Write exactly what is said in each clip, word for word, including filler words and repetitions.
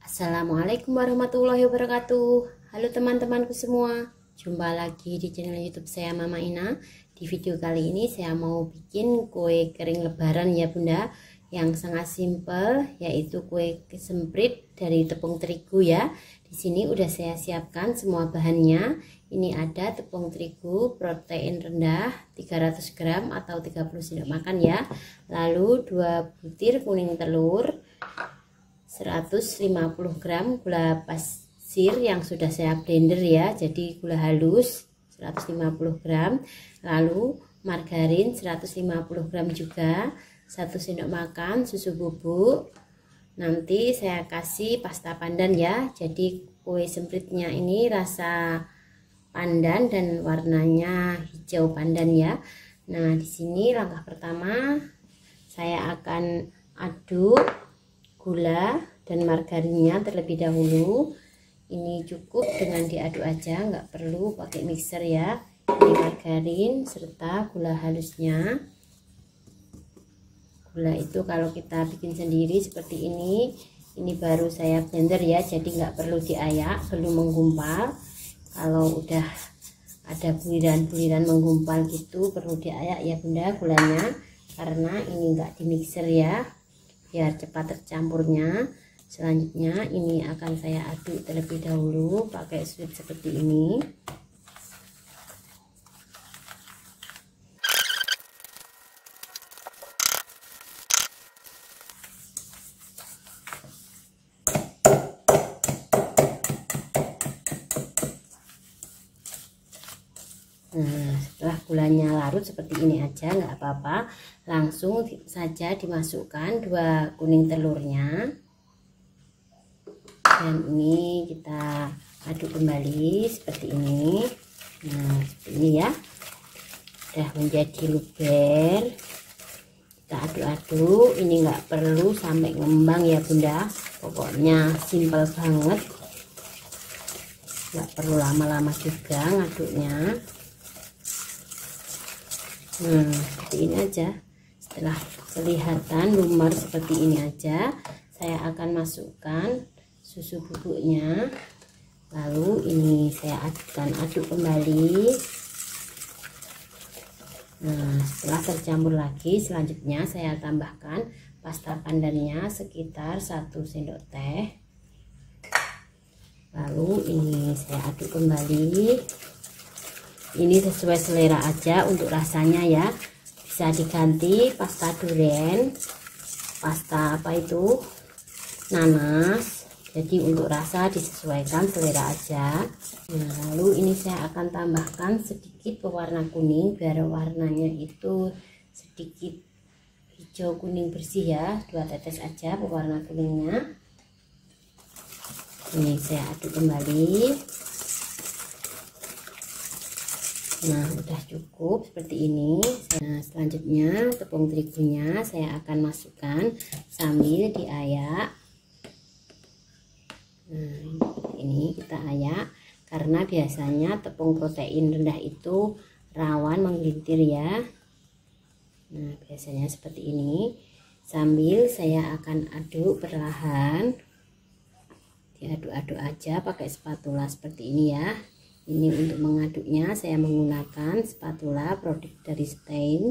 Assalamualaikum warahmatullahi wabarakatuh. Halo teman-temanku semua, jumpa lagi di channel YouTube saya Mama Ina. Di video kali ini saya mau bikin kue kering lebaran ya Bunda, yang sangat simpel, yaitu kue kesemprit dari tepung terigu ya. Di sini udah saya siapkan semua bahannya. Ini ada tepung terigu protein rendah tiga ratus gram atau tiga puluh sendok makan ya. Lalu dua butir kuning telur, seratus lima puluh gram gula pasir yang sudah saya blender ya, jadi gula halus seratus lima puluh gram, lalu margarin seratus lima puluh gram juga, satu sendok makan susu bubuk. Nanti saya kasih pasta pandan ya, jadi kue sempritnya ini rasa pandan dan warnanya hijau pandan ya. Nah, di sini langkah pertama saya akan aduk gula dan margarinnya terlebih dahulu. Ini cukup dengan diaduk aja, nggak perlu pakai mixer ya. Ini margarin serta gula halusnya. Gula itu kalau kita bikin sendiri seperti ini, ini baru saya blender ya, jadi nggak perlu diayak, belum menggumpal. Kalau udah ada buliran-buliran menggumpal gitu perlu diayak ya Bunda gulanya, karena ini nggak di mixer ya, biar cepat tercampurnya. Selanjutnya ini akan saya aduk terlebih dahulu pakai sulit seperti ini. Nah, setelah gulanya larut seperti ini aja, nggak apa-apa, langsung saja dimasukkan dua kuning telurnya, dan ini kita aduk kembali seperti ini. Nah, seperti ini ya, udah menjadi luber, kita aduk-aduk. Ini nggak perlu sampai ngembang ya Bunda, pokoknya simple banget, nggak perlu lama-lama juga ngaduknya. Nah, seperti ini aja. Setelah kelihatan lumer seperti ini aja, saya akan masukkan susu bubuknya. Lalu ini saya akan aduk kembali. Nah, setelah tercampur lagi, selanjutnya saya tambahkan pasta pandannya sekitar satu sendok teh. Lalu ini saya aduk kembali. Ini sesuai selera aja untuk rasanya ya, bisa diganti pasta duren, pasta apa itu, nanas. Jadi untuk rasa disesuaikan selera aja. Nah, lalu ini saya akan tambahkan sedikit pewarna kuning biar warnanya itu sedikit hijau kuning bersih ya, dua tetes aja pewarna kuningnya. Ini saya aduk kembali. Nah, udah cukup seperti ini. Nah, selanjutnya tepung terigunya saya akan masukkan sambil diayak. Nah, ini kita ayak karena biasanya tepung protein rendah itu rawan menggelintir ya. Nah, biasanya seperti ini. Sambil saya akan aduk perlahan, diaduk-aduk aja pakai spatula seperti ini ya. Ini untuk mengaduknya saya menggunakan spatula produk dari Stain.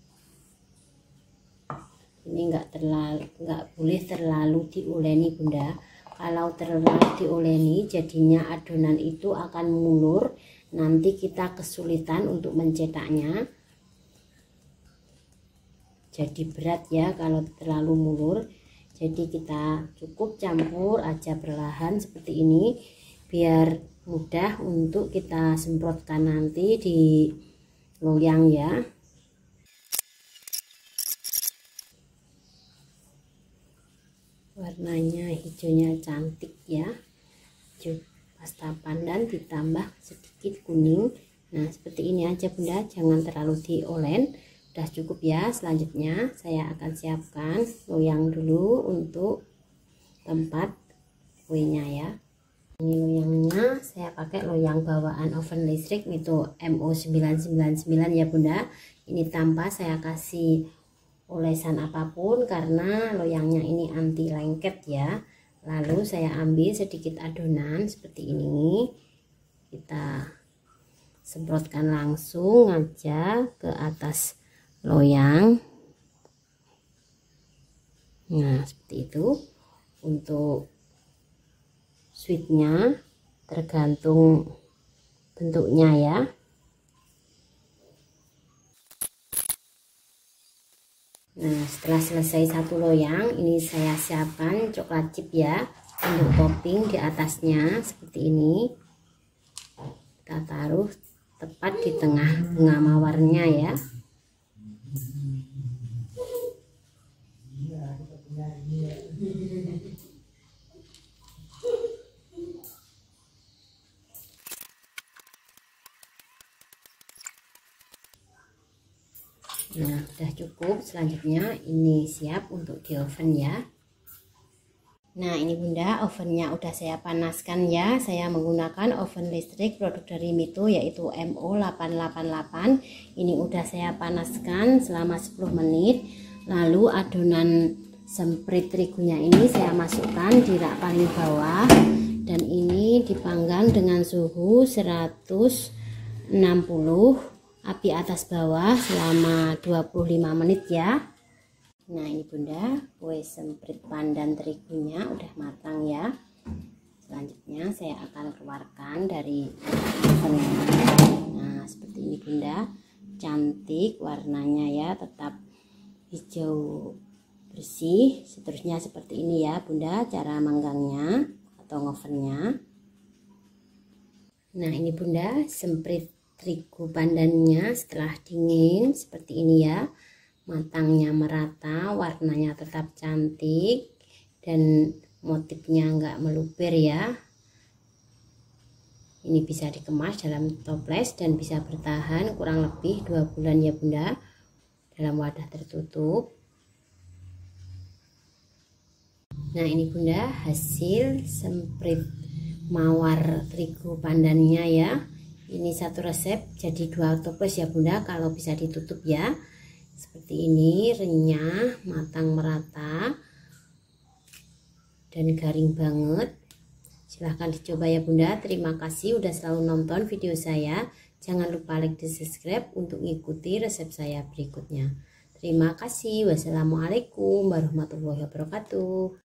Ini enggak terlalu enggak boleh terlalu diuleni Bunda. Kalau terlalu diuleni jadinya adonan itu akan mulur. Nanti kita kesulitan untuk mencetaknya. Jadi berat ya kalau terlalu mulur. Jadi kita cukup campur aja perlahan seperti ini biar mudah untuk kita semprotkan nanti di loyang ya. Warnanya hijaunya cantik ya, hijau pasta pandan ditambah sedikit kuning. Nah, seperti ini aja Bunda, jangan terlalu diolen. Udah cukup ya. Selanjutnya saya akan siapkan loyang dulu untuk tempat kuenya ya. Ini loyangnya saya pakai loyang bawaan oven listrik itu M O sembilan sembilan sembilan ya Bunda. Ini tanpa saya kasih olesan apapun karena loyangnya ini anti lengket ya. Lalu saya ambil sedikit adonan seperti ini, kita semprotkan langsung aja ke atas loyang. Nah, seperti itu. Untuk sweetnya tergantung bentuknya ya. Nah, setelah selesai satu loyang, ini saya siapkan coklat chip ya untuk topping di atasnya seperti ini. Kita taruh tepat di tengah bunga mawarnya ya. Nah, udah cukup. Selanjutnya ini siap untuk di oven ya. Nah, ini Bunda, ovennya udah saya panaskan ya. Saya menggunakan oven listrik produk dari Mito yaitu M O delapan delapan delapan. Ini udah saya panaskan selama sepuluh menit. Lalu adonan semprit terigunya ini saya masukkan di rak paling bawah, dan ini dipanggang dengan suhu seratus enam puluh, api atas bawah selama dua puluh lima menit ya. Nah, ini Bunda, kue semprit pandan terigunya udah matang ya. Selanjutnya saya akan keluarkan dari ovennya. Nah, seperti ini Bunda, cantik warnanya ya, tetap hijau bersih. Seterusnya seperti ini ya Bunda cara manggangnya atau ngovennya. Nah, ini Bunda, semprit terigu pandannya setelah dingin seperti ini ya, matangnya merata, warnanya tetap cantik dan motifnya enggak meluber ya. Ini bisa dikemas dalam toples dan bisa bertahan kurang lebih dua bulan ya Bunda, dalam wadah tertutup. Nah, ini Bunda, hasil semprit mawar terigu pandannya ya. Ini satu resep jadi dua toples ya Bunda, kalau bisa ditutup ya. Seperti ini, renyah, matang merata dan garing banget. Silahkan dicoba ya Bunda. Terima kasih udah selalu nonton video saya. Jangan lupa like dan subscribe untuk mengikuti resep saya berikutnya. Terima kasih. Wassalamualaikum warahmatullahi wabarakatuh.